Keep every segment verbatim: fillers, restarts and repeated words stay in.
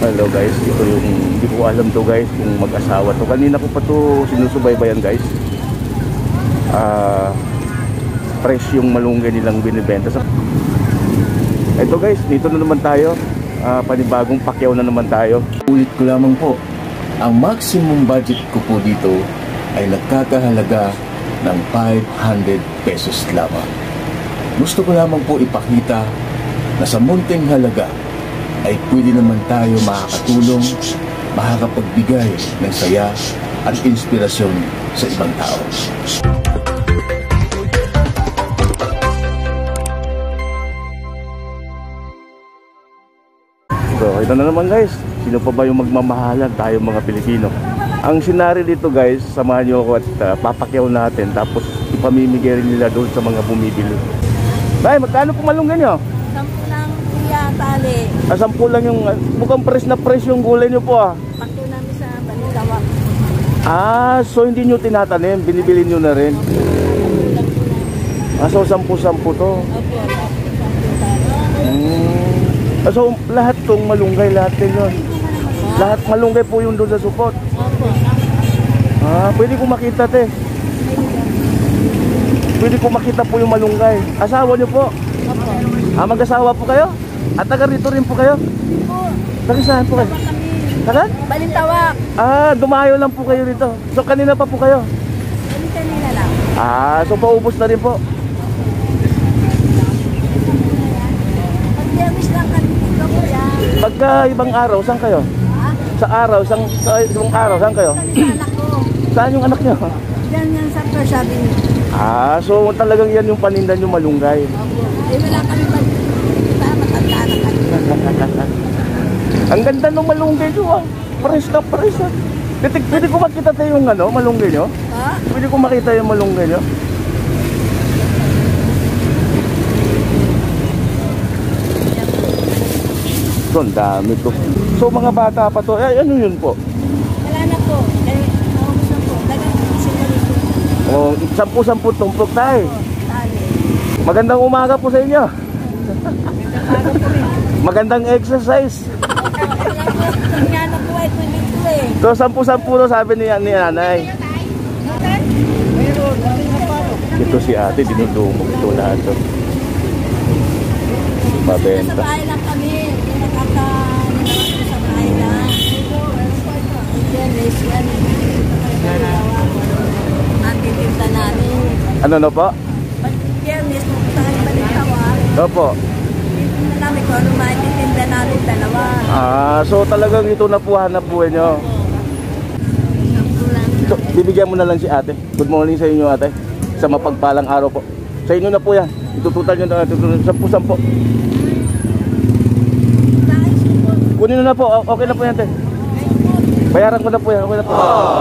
Hello guys, ito yung hindi ko alam to guys kung mag-asawa to. Kanina ko pa to sinusubaybayan guys. Ah, uh, fresh yung malunggay nilang binibenta. So, ito guys, dito na naman tayo. Uh, panibagong pakyaw na naman tayo. Ulit ko lamang po, ang maximum budget ko po dito ay nagkakahalaga ng five hundred pesos lamang. Gusto ko lamang po ipakita na sa munting halaga ay pwede naman tayo makakatulong, makakapagbigay ng saya at inspirasyon sa ibang tao. So, ito na naman guys. Sino pa ba yung magmamahalan? Tayo mga Pilipino. Ang senaryo dito guys, samahan nyo ako at uh, papakyaw natin. Tapos ipamimigay rin nila doon sa mga bumibili. Bay, magkano po malunggay nyo? Sampu lang kuya, tali. Ah, sampu lang yung, mukhang fresh na fresh yung gulay nyo po ah. Pakto namin sa Balintawak. Ah, so hindi nyo tinatanim, binibili nyo na rin. Ah, so sampu-sampu to. Opo, sampu tali. Hmm. Ah, so lahat tong malunggay, lahat din yun. Lahat malunggay po yung doon sa supot. Opo. Ah, pwede ko makita te. Pwede ko makita po yung malunggay. Asawa nyo po? Opo. Ah, mag-asawa po kayo? At taga rito rin po kayo? Po. Taga saan po kayo? Taga? Balintawak. Ah, dumayo lang po kayo rito. So kanina pa po kayo? Kanina lang. Ah, so paubos na rin po. Pag-service lang kami dito kuya. Pagka ibang araw, saan kayo? Ha? Sa araw, sang, sa ibang araw, saan kayo? Kami sa anak ko. Saan yung anak nyo? Diyan yan sa First Avenue. Ah, so talagang yan yung paninda nyo malunggay. Opo. Eh wala kami pag-kita, matanda na kami. Ang ganda ng malunggay nyo ah. Fresh na fresh ah. Pwede, pwede ko makita tayo yung ano, malunggay nyo? Ha? Pwede ko makita yung malunggay nyo? So, ang dami to. So, mga bata pa to. Ay, ano yun po? Wala na po. Eh, naubos na po. Dagang sila rito. O, sampu-sampu tumpok tayo. Tali. Magandang umaga po sa inyo. Magandang exercise. Nga na po ay tuloy ko eh. So, sampu-sampu to sabi ni, ni nanay. Ito si ate, dinudumog ito lahat to. Sa Mabenta. bahay lang kami. Nakaka-nilawak sa bahay lang. Yan, is yan. Natitinta namin. Ano na po? Yan, is pupuntahan yung Balintawak. Opo. Titinta namin kung ano matitinta namin dalawa. Ah, so talagang ito na po hanap buhay nyo. So, bibigyan mo na lang si ate. Good morning sa inyo ate. Sa mapagpalang araw po. Sa inyo na po yan. Itututal nyo na. Sampu-sampu. Kunin na na po. Okay na po yan ate. Bayaran ko na po yan. Okay na po.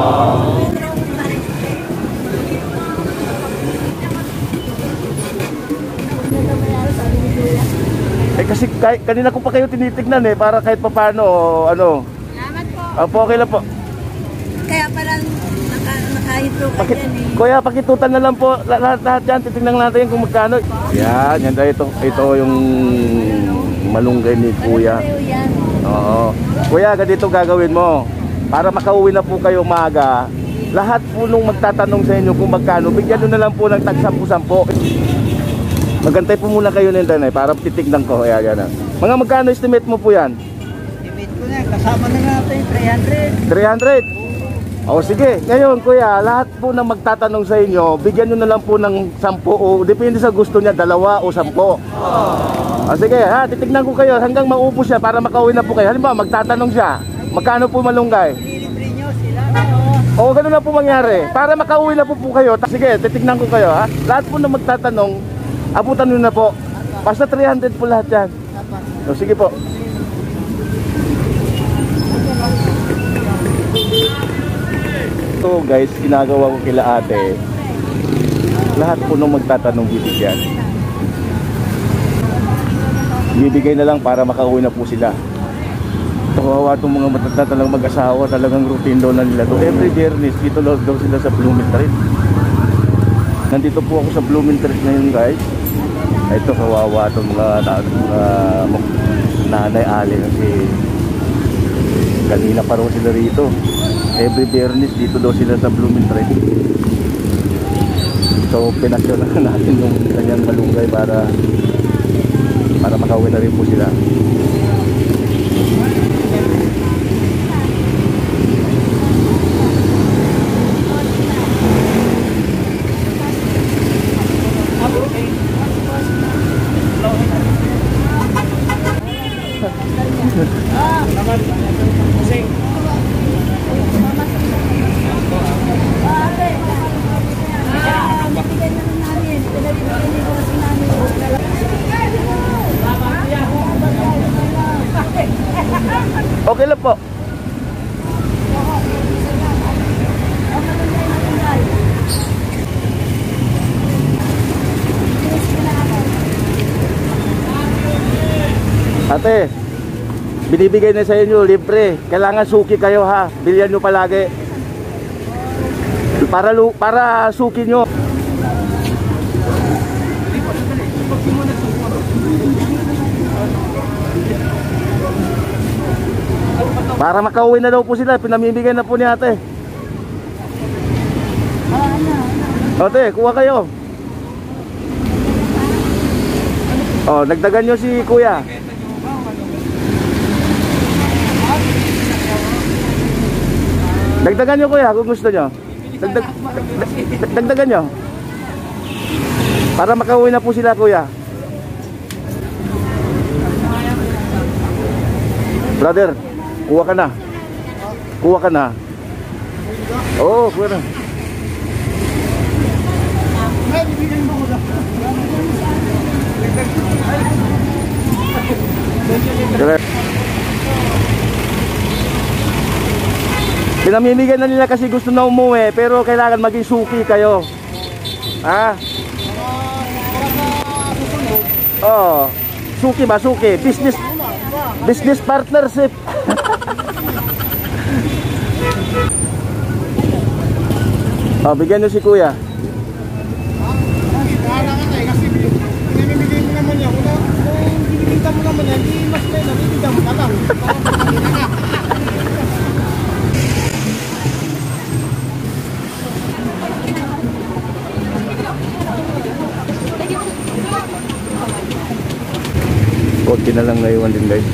Eh kasi kahit, kanina ko pa kayo tinitignan eh. Para kahit pa paano ano. Salamat po. Opo, okay lang po. Kaya parang naka, nakahito ka Pakit, dyan eh. kuya, pakitutan na lang po lahat-lahat yan. Titignan natin kung magkano. Yan, yan tayo. Ito, ito yung malunggay ni kuya. Yan. Oo. Kuya, ganito gagawin mo. Para makauwi na po kayo maaga. Lahat po nung magtatanong sa inyo kung magkano, bigyan nyo na lang po ng tag-sampu-sampu. Magantay po muna kayo ng tanay para titignan ko. Kaya gana. Mga magkano estimate mo po yan? Estimate ko na, kasama na natin, three hundred. three hundred? O sige, ngayon kuya, lahat po na magtatanong sa inyo, bigyan nyo na lang po ng sampu o depende sa gusto niya, dalawa o sampu. O sige, ha, titignan ko kayo hanggang maubos siya para makauwi na po kayo. Halimbawa, magtatanong siya, magkano po malunggay? Libre nyo sila. O gano'n na po mangyari, para makauwi na po po kayo. Sige, titignan ko kayo ha. Lahat po na magtatanong, abutan nyo na po. Basta three hundred po lahat yan. O sige po. So guys, ginagawa ko kila ate. Lahat po nung magtatanong bibigyan. Bibigay na lang para makauwi na po sila. Kawawa itong mga matatanda talagang mag-asawa. Talagang routine daw na nila to. Every journeys, dito daw sila sa Blumentritt. Nandito po ako sa Blumentritt ngayon guys. Ito kawawa itong mga, mga nanay Ali. Kasi Kanina pa raw sila rito. Every Biyernes dito daw sila sa Blumentritt. So pinasyon na natin yung kanyang malunggay para para makauwi na rin po sila. Okay lang po. Ate, binibigay na sa inyo libre. Kailangan suki kayo ha. Bilyan nyo palagi. Para lu para suki nyo. Para makauwi na daw po sila. Pinamimigay na po ni ate. Ate, kuha kayo. Oh, nagdagan nyo si kuya. Dagdagan nyo kuya kung gusto nyo. Dagdag, dag, dagdagan nyo. Para makauwi na po sila kuya. Brother, kuha ka na. Kuha ka na. Oo, oh, kuha na. Pinamimigay na nila kasi gusto na umuwi, pero kailangan maging suki kayo. Ha? Oh, suki ba? Suki. Business business partnership. Oh, bigyan nyo si kuya. Kailangan eh, kasi pinamimigay mo naman yan. Kung binibigyan mo naman yan, hindi mas may nabibigyan mo ka lang. Konti na lang naiwan din guys.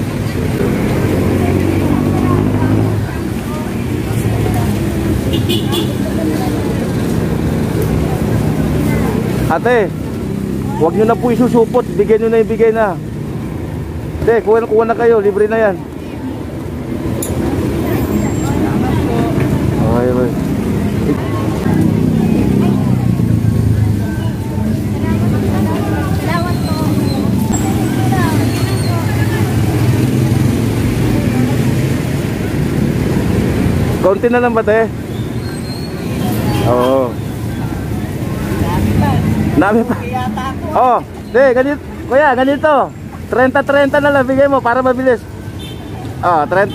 Ate, huwag nyo na po isusupot. Bigyan nyo na yung bigay na. Ate, kuha, kuha na kayo. Libre na yan. Okay, okay. Konti na lang ba te? Oo. Nami pa. Oh, de, ganito. Kuya, ganito. thirty thirty na lang bigay mo para mabilis. Oh, thirty.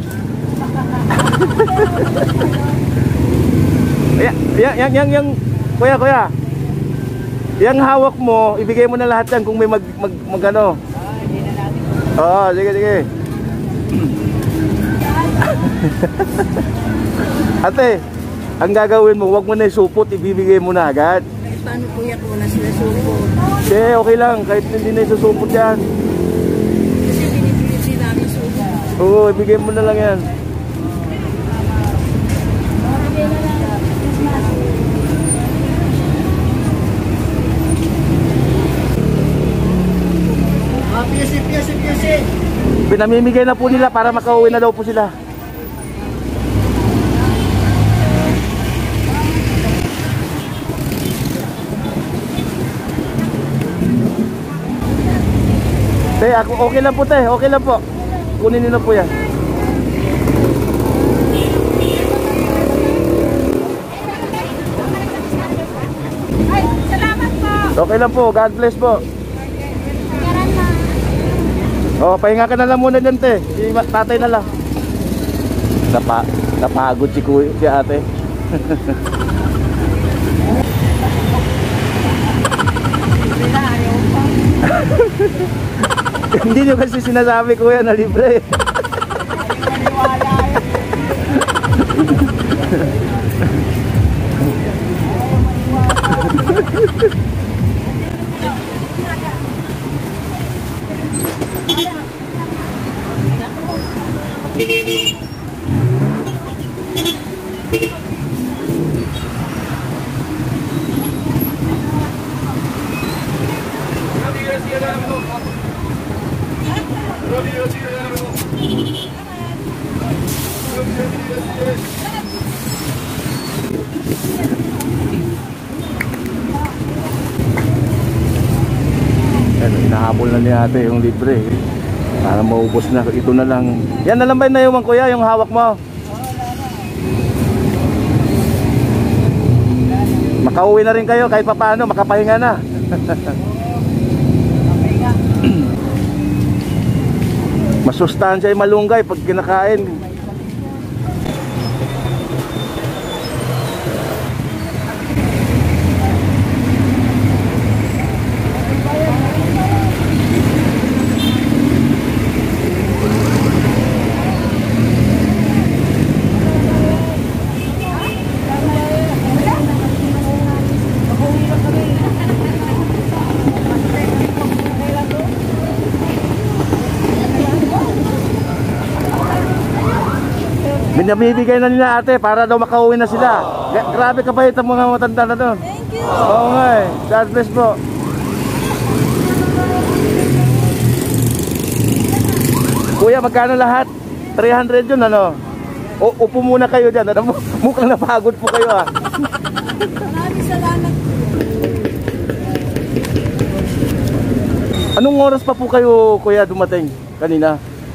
Yang yang yang yang kuya, kuya. Yang hawak mo, ibigay mo na lahat yan kung may mag mag, mag ano. Oh, sige, sige. Ate, ang gagawin mo, wag mo na isupot, ibibigay mo na agad. Eh, paano kuya kung wala sila supot? Okay, okay lang, kahit hindi na isusupot yan. Kasi binibigyan sila namin supot. Oo, ibigay mo na lang yan. Ah, P S C, P S C, P S C. Pinamimigay na po nila para makauwi na daw po sila. Te, ako okay lang po te, okay lang po. Kunin niyo na po yan. Ay, salamat po. Okay lang po, God bless po. Oh, pahinga ka na lang muna dyan te. Si tatay na lang. Napa, napagod si kuya, si ate. Hindi nyo kasi sinasabi kuya na libre. Ayan, hinahabol na ni ate yung libre. Para maubos na. Ito na lang. Yan na lang ba na yung kuya, yung hawak mo? Makauwi na rin kayo kahit papaano, makapahinga na. Masustansya yung malunggay pag kinakain. Binabibigay na nila ate para daw makauwi na sila. Gra- Grabe kabait ang mga matanda na doon. Thank you. Oo nga eh. God bless po. Kuya, magkano lahat? three hundred yun ano? O, upo muna kayo dyan. Ano, mukhang napagod po kayo ah. Maraming salamat. Anong oras pa po kayo kuya dumating kanina?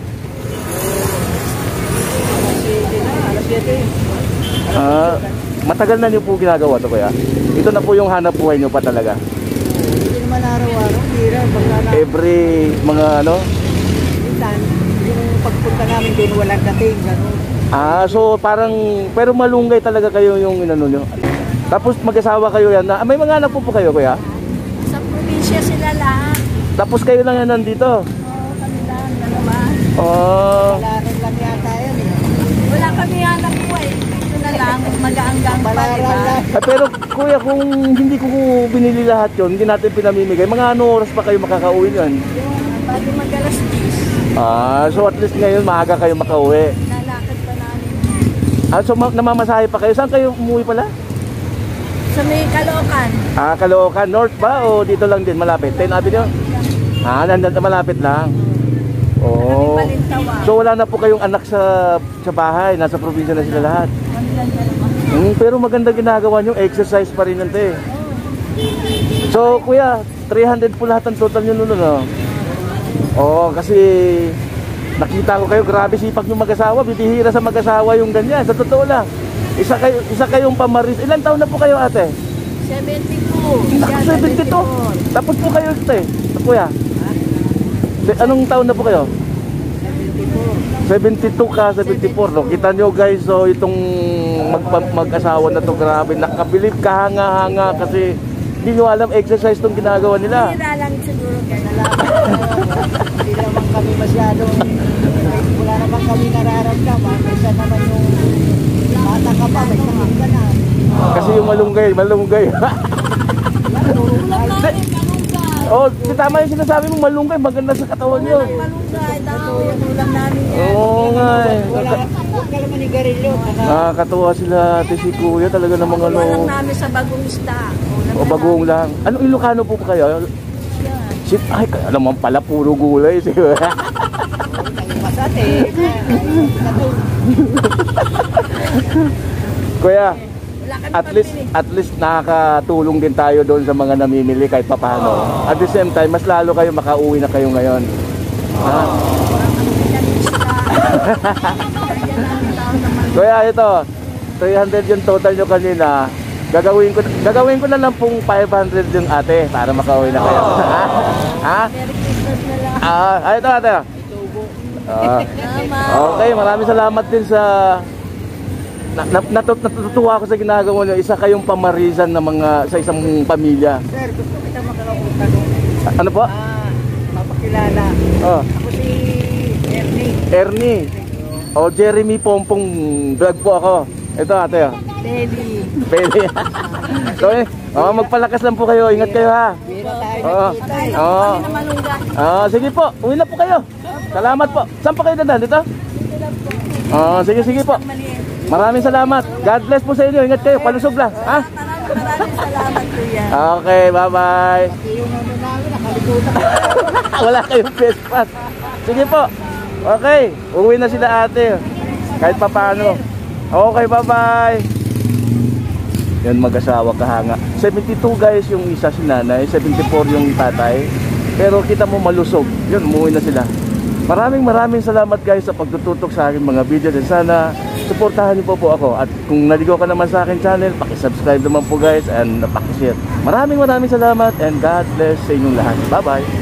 Ah, matagal na niyo po ginagawa to kuya? Ito na po yung hanap buhay niyo pa talaga? Hindi naman araw-araw, hira, baka na. Every mga ano? Minsan, yung pagpunta namin din, walang dating, gano'n. Ah, so parang, pero malunggay talaga kayo yung inano nyo. Tapos mag-asawa kayo yan na, ah, may mga anak po po kayo kuya? Sa probinsya sila lahat. Tapos kayo lang yan nandito? Oo, kami lang, dalawa. Oh, Balaran lang yata yan eh. Wala kami anak po eh. Ito na lang, mag-aanggang pa, Balaran diba? lang. ah, pero kuya kung hindi ko binili lahat yon, hindi natin pinamimigay, mga ano oras pa kayo makakauwi yun? Yung bago mag-alas diyes, Ah, so at least ngayon maaga kayo makauwi. lalakad pa namin. Ah, so ma- namamasahe pa kayo? Saan kayo umuwi pala? Sa may Caloocan. Ah, Caloocan, North ba o dito lang din malapit? tenth Avenue? Ah, nandun malapit lang. Oh. Kami Palintawa. So wala na po kayong anak sa sa bahay, nasa probinsya na sila lahat. Kami lang dalawa. Hmm, pero maganda ginagawa nyo, exercise pa rin nante. So kuya, three hundred po lahat ang total nyo nun, no? Oo, kasi nakita ko kayo, grabe sipag yung mag-asawa, bibihira sa mag-asawa yung ganyan, sa totoo lang. Isa kayo, isa kayong pamaris. Ilan taon na po kayo ate? seventy-two. Naka seventy-two. Tapos po kayo ate, kuya. Se- Anong taon na po kayo? seventy-two ka, seventy-four, no? Kita nyo guys, so itong mag mag-asawa na to, grabe, nakabilib, kahanga-hanga kasi hindi nyo alam exercise tong ginagawa nila. Hira lang siguro ganun. Hindi naman kami masyadong, wala naman kami nararamdaman. Isa naman yung bata ka pa, may sakit ka na. Kasi yung malunggay, malunggay. Ulam namin, malunggay. Oh, si tama yung sinasabi mo, malunggay, maganda sa katawan nyo. Malunggay daw, yung ulam namin yan. Oo nga eh. Wala, huwag ka naman igarilyo. Nakakatuwa sila ate si kuya, talaga namang ano. Walang namin sa bagong isda. O bagong lang. Anong Ilocano po kayo? Yan. Si, ay, alam mo pala, puro gulay. Masate. Kuya, Wala kami at least pambili. at least nakakatulong din tayo doon sa mga namimili kahit papaano. At the same time, mas lalo kayo makauwi na kayo ngayon. Ha? Kuya, ito, three hundred yung total nyo kanina. Gagawin ko gagawin ko na lang pong five hundred yung ate para makauwi na kayo. Ha? Ha? Merry Christmas na lang. Ah, ah, ito ate. Ah. Salamat. Okay, maraming salamat din sa na, na, natut, natutuwa ako sa ginagawa niyo. Isa kayong pamarisan ng mga sa isang pamilya. Sir, gusto kita makakapunta nung Ano po? ah, mapakilala. Oh, Ako si Ernie. Ernie. Oh, Jeremy Pompong vlog po ako. Ito ate. Oh. Belly. Pwede. So, eh, oh, magpalakas lang po kayo. Ingat kayo ha. Bira tayo Oo. nakita eh. Oo. Kami na malungga. Ah, sige po. Uwi na po kayo. Salamat po. Saan po kayo dadaan? Dito? Ah, sige, sige po. Maliit. Maraming salamat. God bless po sa inyo. Ingat kayo. Palusog lang. Ha? Maraming maraming salamat, Kuya. Okay, bye-bye. Yung ano namin, nakalimutan ko. Wala kayong best pass. Sige po. Okay. Uwi na sila ate. Kahit pa paano. Okay, bye-bye. Yan mag-asawa kahanga. seventy-two guys yung isa si nanay. seventy-four yung tatay. Pero kita mo malusog. Yun, umuwi na sila. Maraming maraming salamat guys sa pagtututok sa aking mga videos. And sana suportahan niyo po po ako. At kung naligaw ka naman sa akin channel, pakisubscribe naman po guys. And pakishare. Maraming maraming salamat. And God bless sa inyong lahat. Bye-bye.